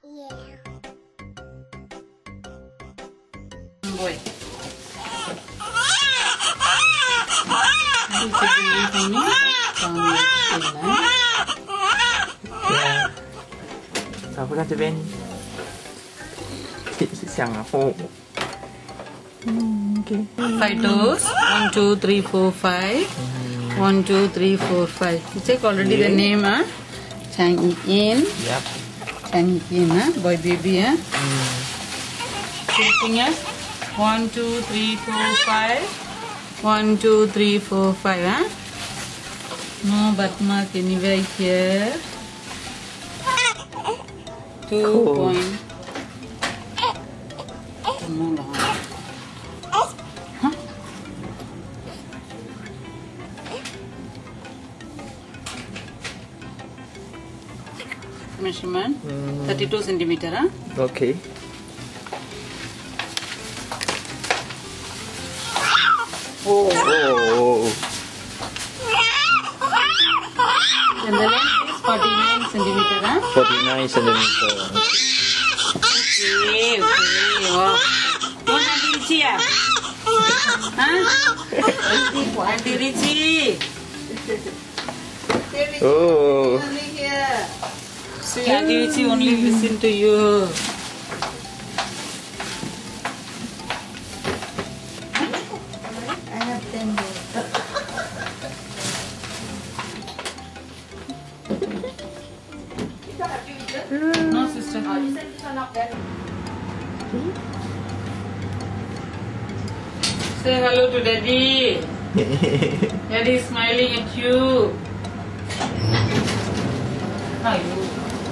Boy. Rồi với cái bên sẵn là khô. Okay. 5 toes. 1, 2, 3, 4, 5. 1, 2, 3, 4, 5. You check already the name, huh? Chang in. Yep. Chang in, huh? Boy baby, huh? Sitting, huh? 1, 2, 3, 4, 5. 1, 2, 3, 4, 5, huh? No birthmark anywhere here. 2 Cool. point. No long. Huh? Measurement 32 centimeter, huh? Okay. Oh. Oh. And the length is 49 centimeter, huh? 49 centimeter. Okay, okay. Wow. What Auntie Richie, ah? Huh? Auntie Richie. Oh. See, Auntie Richie only listen to you. I have 10 days. No, sister. You said these are not very. Say hello to Daddy. Daddy is smiling at you. How you?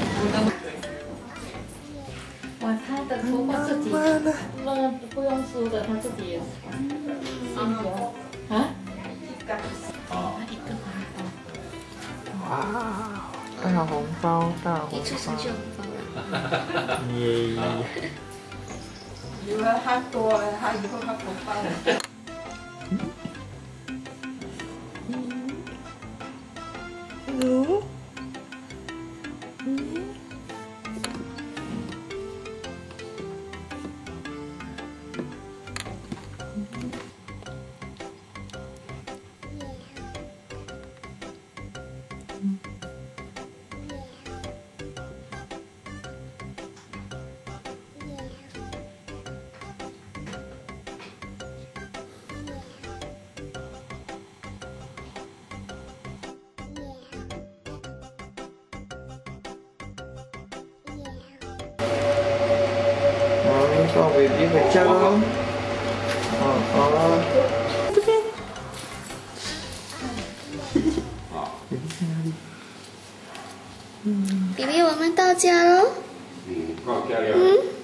哇，他的头发自己乱，不用梳的，他自己也先有啊？ 哇，大红包，大红一出生就包。 红包了。 耶！ 如果黑多啊，黑如果黑紅包。 Hello。cho baby phải chơi không? Baby baby，我们到家喽。 到家了。